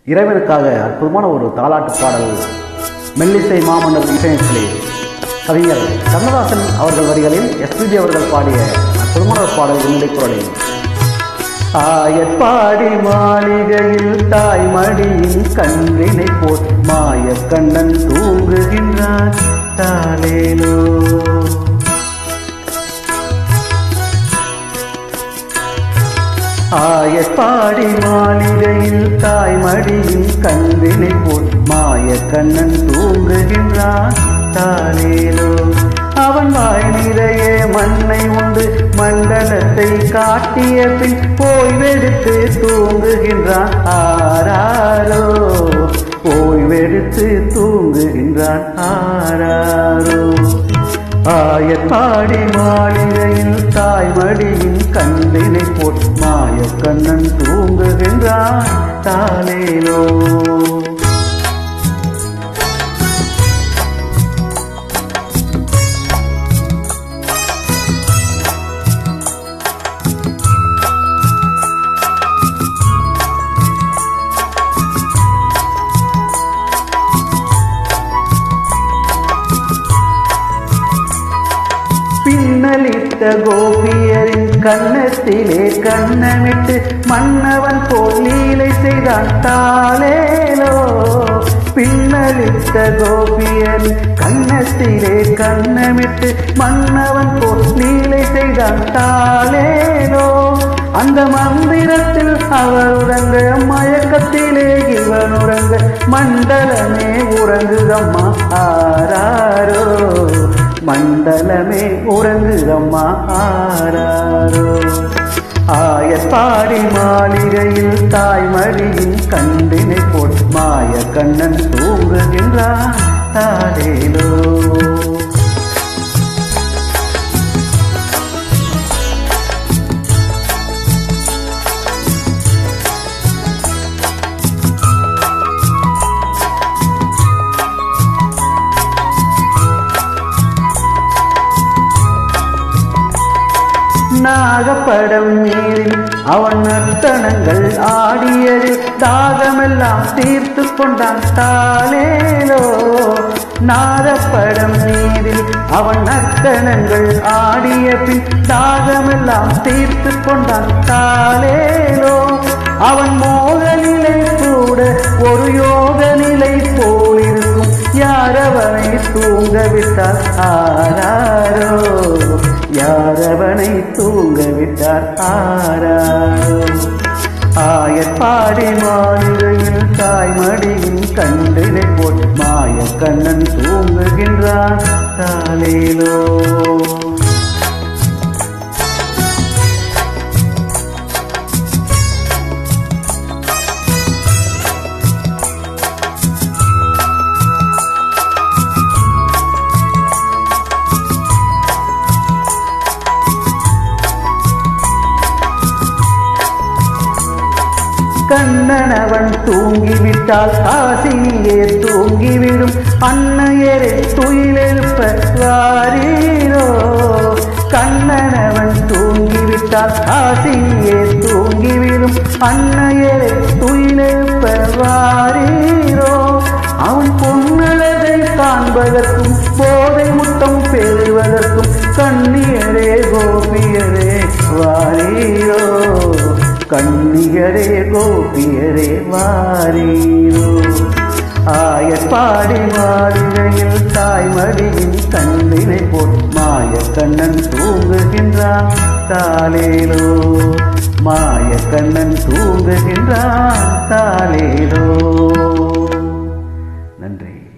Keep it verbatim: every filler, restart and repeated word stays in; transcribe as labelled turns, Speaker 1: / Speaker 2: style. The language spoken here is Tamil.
Speaker 1: இறைவனுக்காக அற்புதமான ஒரு தாலாட்டு பாடல் மெல்லிசை மாமன்னர் இசையமைப்பிலே கவிஞர் கண்ணதாசன் அவர்கள் வரிகளில் எஸ்பிபி அவர்கள் பாடிய அற்புதமான ஒரு பாடல் என்னுடைய குரலில். ஆயப்பாடி மாளிகையில் தாய்மடியின் கன்றினை போல் மாய கண்ணன் தூங்குகின்றான் தாலேலோ. ஆயப்பாடி மாளிகையில் தாய்மடியின் கன்றினை போல் மாய கண்ணன் தூங்குகின்றான் தாலேலோ. அவன் வாய் நிறைய மண்ணை உண்டு மண்டலத்தை காட்டிய பின் ஓய்வெடுத்து தூங்குகின்றான் ஆராரோ. ஓய்வெடுத்து தூங்குகின்றான் ஆராரோ. ஆயப்பாடி மாளிகையில் தாய்மடியின் கன்றினை போல் மாய கண்ணன் தூங்குகின்றான் தாலேலோ. பின்னலிட்ட கோபியரின் கண்ணத்திலே கண்ணமிட்டு மன்னவன் போல் லீலை செய்தான் தாலேலோ. பின்னலிட்ட கோபியரின் கண்ணத்திலே கண்ணமிட்டு மன்னவன் போல் லீலை செய்தான் தாலேலோ. அந்த மந்திரத்தில் அவர் உறங்க மயக்கத்திலே இவன் உறங்க மண்டலமே உறங்குதம்மா ஆராரோ. மண்டலமே உறங்குதம்மா ஆராரோ. ஆயப்பாடி மாளிகையில் தாய்மடியின் கன்றினை போல் மாய கண்ணன் தூங்குகின்றான் தாலேலோ. நாகப்படம் மீறில் அவன் நர்த்தனங்கள் ஆடியது தாகமெல்லாம் தீர்த்து கொண்டான் தாலேலோ. நாகப்படம் மீறில் அவன் நர்த்தனங்கள் ஆடிய பின் தாகமெல்லாம் தீர்த்து கொண்டான் தாலேலோ. அவன் மோக நிலை கூட ஒரு யோக நிலை போலிருக்கும் யாரவனை தூங்கவிட்டார் ஆராரோ. யாரவனை தூங்கவிட்டார் ஆராரோ. ஆயப்பாடி மாளிகையில் தாய்மடியின் கன்றினை போல் மாய கண்ணன் தூங்குகின்றான் தாலேலோ. கண்ணனவன் தூங்கிவிட்டால் காசினியே தூங்கிவிடும் அன்னையரே துயிலெழுப்ப வாரீரோ. கண்ணனவன் தூங்கிவிட்டால் காசினியே தூங்கிவிடும் அன்னையரே துயிலெழுப்ப வாரீரோ. அவன் பொன்னழகை காண்பதற்கும் போதை முத்தம் பெறுவதற்கும் கண்ணியரே கோபியரே வாரீரோ. கண்ணியரே கோபியரே வாரீரோ. ஆயப்பாடி மாளிகையில் தாய்மடியின் கன்றினை போல் மாய கண்ணன் தூங்குகின்றான் தாலேலோ. மாய கண்ணன் தூங்குகின்றான் தாலேலோ. நன்றி.